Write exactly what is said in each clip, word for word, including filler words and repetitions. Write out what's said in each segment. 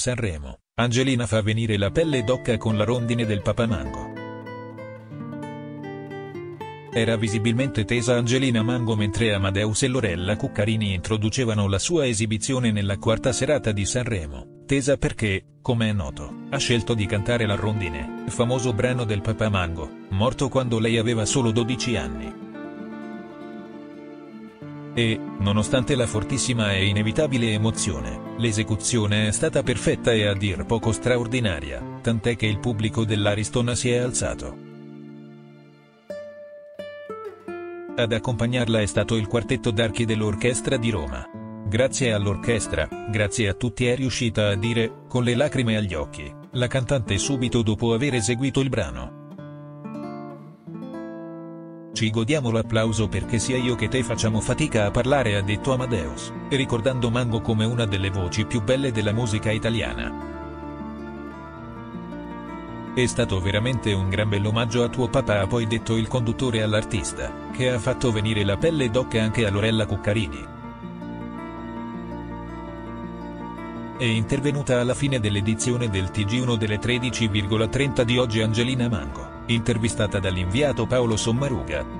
Sanremo, Angelina fa venire la pelle d'oca con la rondine del Papamango. Era visibilmente tesa Angelina Mango mentre Amadeus e Lorella Cuccarini introducevano la sua esibizione nella quarta serata di Sanremo, tesa perché, come è noto, ha scelto di cantare La rondine, famoso brano del Papamango, morto quando lei aveva solo dodici anni. E, nonostante la fortissima e inevitabile emozione, l'esecuzione è stata perfetta e a dir poco straordinaria, tant'è che il pubblico dell'Ariston si è alzato. Ad accompagnarla è stato il quartetto d'archi dell'Orchestra di Roma. Grazie all'orchestra, grazie a tutti, è riuscita a dire, con le lacrime agli occhi, la cantante subito dopo aver eseguito il brano. Ci godiamo l'applauso perché sia io che te facciamo fatica a parlare, ha detto Amadeus, ricordando Mango come una delle voci più belle della musica italiana. È stato veramente un gran bell'omaggio a tuo papà, ha poi detto il conduttore all'artista, che ha fatto venire la pelle d'oca anche a Lorella Cuccarini. È intervenuta alla fine dell'edizione del T G uno delle tredici e trenta di oggi Angelina Mango, intervistata dall'inviato Paolo Sommaruga.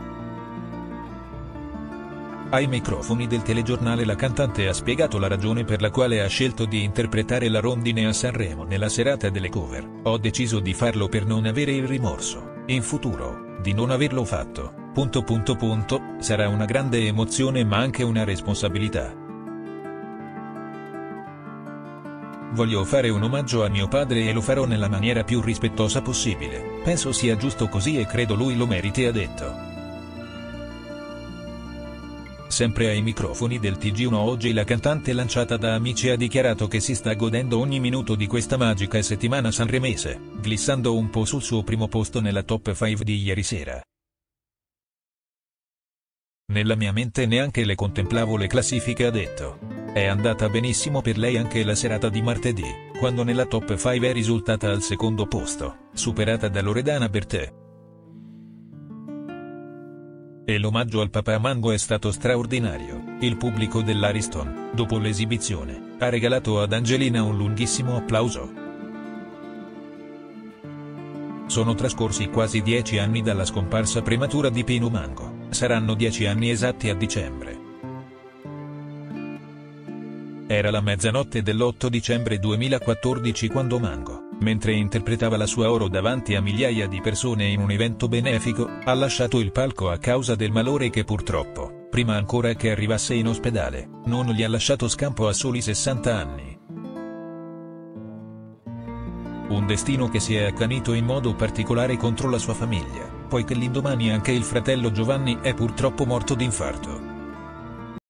Ai microfoni del telegiornale la cantante ha spiegato la ragione per la quale ha scelto di interpretare La rondine a Sanremo nella serata delle cover. Ho deciso di farlo per non avere il rimorso, in futuro, di non averlo fatto, punto punto punto, sarà una grande emozione ma anche una responsabilità. Voglio fare un omaggio a mio padre e lo farò nella maniera più rispettosa possibile, penso sia giusto così e credo lui lo meriti, ha detto. Sempre ai microfoni del T G uno oggi la cantante lanciata da Amici ha dichiarato che si sta godendo ogni minuto di questa magica settimana sanremese, glissando un po' sul suo primo posto nella top cinque di ieri sera. Nella mia mente neanche le contemplavo le classifiche, ha detto. È andata benissimo per lei anche la serata di martedì, quando nella top cinque è risultata al secondo posto, superata da Loredana Bertè. E l'omaggio al Papamango è stato straordinario. Il pubblico dell'Ariston, dopo l'esibizione, ha regalato ad Angelina un lunghissimo applauso. Sono trascorsi quasi dieci anni dalla scomparsa prematura di Pino Mango, saranno dieci anni esatti a dicembre. Era la mezzanotte dell'otto dicembre duemilaquattordici quando Mango, mentre interpretava la sua Oro davanti a migliaia di persone in un evento benefico, ha lasciato il palco a causa del malore che purtroppo, prima ancora che arrivasse in ospedale, non gli ha lasciato scampo a soli sessanta anni. Un destino che si è accanito in modo particolare contro la sua famiglia, poiché l'indomani anche il fratello Giovanni è purtroppo morto d'infarto.